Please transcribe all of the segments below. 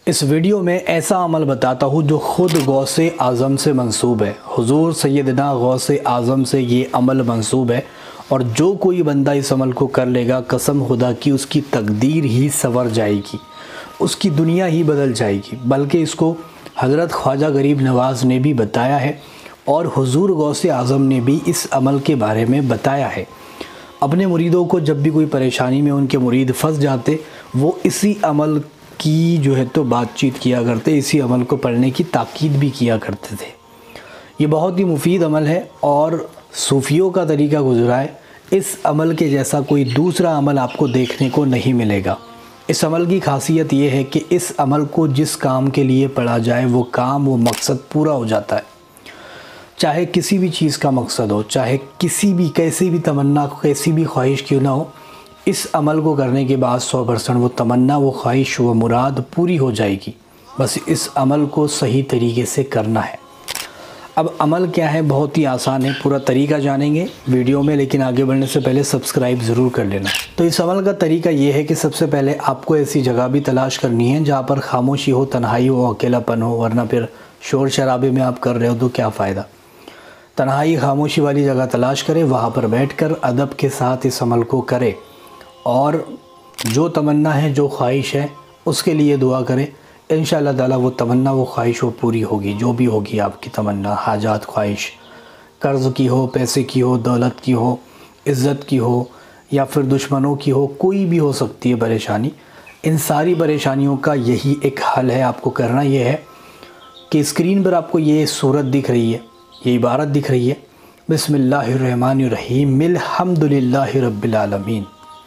इस वीडियो में ऐसा अमल बताता हूँ जो ख़ुद गौसे आज़म से मंसूब है। हुज़ूर सैयदना गौसे आज़म से ये अमल मंसूब है और जो कोई बंदा इस अमल को कर लेगा, कसम खुदा की उसकी तकदीर ही संवर जाएगी, उसकी दुनिया ही बदल जाएगी। बल्कि इसको हज़रत ख्वाजा गरीब नवाज़ ने भी बताया है और हुज़ूर गौसे आज़म ने भी इस अमल के बारे में बताया है। अपने मुरीदों को जब भी कोई परेशानी में उनके मुरीद फंस जाते, वो इसी अमल की जो है तो बातचीत किया करते, इसी अमल को पढ़ने की ताकीद भी किया करते थे। ये बहुत ही मुफीद अमल है और सूफ़ियों का तरीका गुज़रा है। इस अमल के जैसा कोई दूसरा अमल आपको देखने को नहीं मिलेगा। इस अमल की खासियत ये है कि इस अमल को जिस काम के लिए पढ़ा जाए वो काम, वो मकसद पूरा हो जाता है। चाहे किसी भी चीज़ का मकसद हो, चाहे किसी भी कैसी भी तमन्ना, कैसी भी ख्वाहिश क्यों ना हो, इस अमल को करने के बाद 100% वो तमन्ना, वो ख्वाहिश, वो मुराद पूरी हो जाएगी। बस इस अमल को सही तरीके से करना है। अब अमल क्या है, बहुत ही आसान है, पूरा तरीका जानेंगे वीडियो में, लेकिन आगे बढ़ने से पहले सब्सक्राइब ज़रूर कर लेना। तो इस अमल का तरीका ये है कि सबसे पहले आपको ऐसी जगह भी तलाश करनी है जहाँ पर खामोशी हो, तन्हाई हो, अकेलापन हो, वरना फिर शोर शराबे में आप कर रहे हो तो क्या फ़ायदा। तन्हाई, खामोशी वाली जगह तलाश करें, वहाँ पर बैठकर अदब के साथ इस अमल को करें और जो तमन्ना है, जो ख्वाहिश है, उसके लिए दुआ करें। इंशाअल्लाह ताला वो तमन्ना, वो ख्वाहिश वो पूरी होगी। जो भी होगी आपकी तमन्ना, हाजात, ख्वाहिश, कर्ज़ की हो, पैसे की हो, दौलत की हो, इज़्ज़त की हो या फिर दुश्मनों की हो, कोई भी हो सकती है परेशानी। इन सारी परेशानियों का यही एक हल है। आपको करना ये है कि स्क्रीन पर आपको ये सूरत दिख रही है, ये इबारत दिख रही है, बिस्मिल्लाहिर्रहमानिर्रहीम मिल्हम्दुलिल्लाहि रब्बिल आलमीन।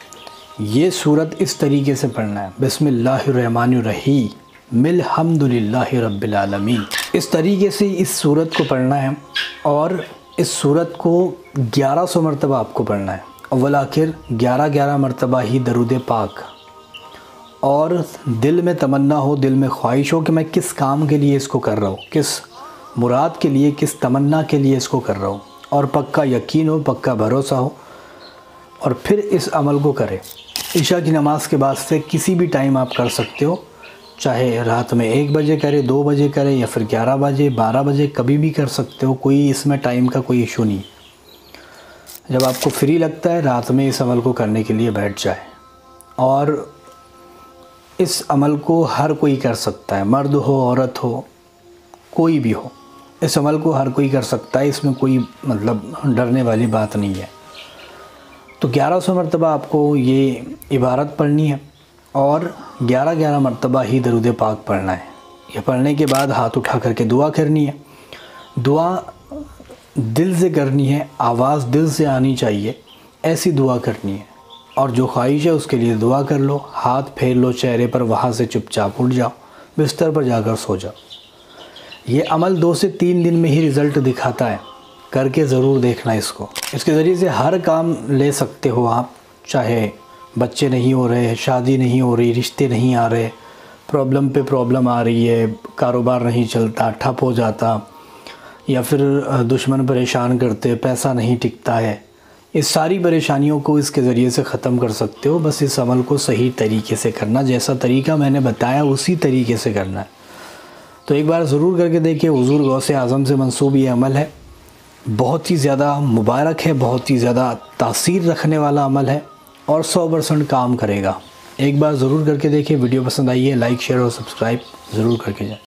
ये सूरत इस तरीके से पढ़ना है, बिस्मिल्लाहिर्रहमानिर्रहीम मिल्हम्दुलिल्लाहि रब्बिल आलमीन। इस तरीके से इस सूरत को पढ़ना है और इस सूरत को 1100 मरतबा आपको पढ़ना है। अव्वल आखिर 11 मरतबा ही दरूद पाक। और दिल में तमन्ना हो, दिल में ख्वाहिश हो कि मैं किस काम के लिए इसको कर रहा हूँ, किस मुराद के लिए, किस तमन्ना के लिए इसको कर रहा हूँ, और पक्का यकीन हो, पक्का भरोसा हो, और फिर इस अमल को करें। इशा की नमाज़ के बाद से किसी भी टाइम आप कर सकते हो, चाहे रात में 1 बजे करें, 2 बजे करें या फिर 11 बजे, 12 बजे, कभी भी कर सकते हो। कोई इसमें टाइम का कोई इशू नहीं। जब आपको फ्री लगता है रात में इस अमल को करने के लिए बैठ जाए। और इस अमल को हर कोई कर सकता है, मर्द हो, औरत हो, कोई भी हो, इस अमल को हर कोई कर सकता है। इसमें कोई मतलब डरने वाली बात नहीं है। तो 1100 मरतबा आपको ये इबारत पढ़नी है और 11 मरतबा ही दरूद पाक पढ़ना है। ये पढ़ने के बाद हाथ उठा करके दुआ करनी है। दुआ दिल से करनी है, आवाज़ दिल से आनी चाहिए, ऐसी दुआ करनी है। और जो ख्वाहिश है उसके लिए दुआ कर लो, हाथ फेर लो चेहरे पर, वहाँ से चुपचाप उठ जाओ, बिस्तर पर जाकर सो जाओ। ये अमल 2 से 3 दिन में ही रिज़ल्ट दिखाता है। करके ज़रूर देखना इसको। इसके ज़रिए से हर काम ले सकते हो आप। चाहे बच्चे नहीं हो रहे, शादी नहीं हो रही, रिश्ते नहीं आ रहे, प्रॉब्लम पे प्रॉब्लम आ रही है, कारोबार नहीं चलता, ठप हो जाता, या फिर दुश्मन परेशान करते, पैसा नहीं टिकता है, इस सारी परेशानियों को इसके ज़रिए से ख़त्म कर सकते हो। बस इस अमल को सही तरीके से करना, जैसा तरीका मैंने बताया उसी तरीके से करना है। तो एक बार ज़रूर करके देखिए। हुज़ूर गौसे आज़म से मंसूब ये अमल है, बहुत ही ज़्यादा मुबारक है, बहुत ही ज़्यादा तासीर रखने वाला अमल है और 100% काम करेगा। एक बार ज़रूर करके देखिए। वीडियो पसंद आई है, लाइक, शेयर और सब्सक्राइब ज़रूर करके जाए।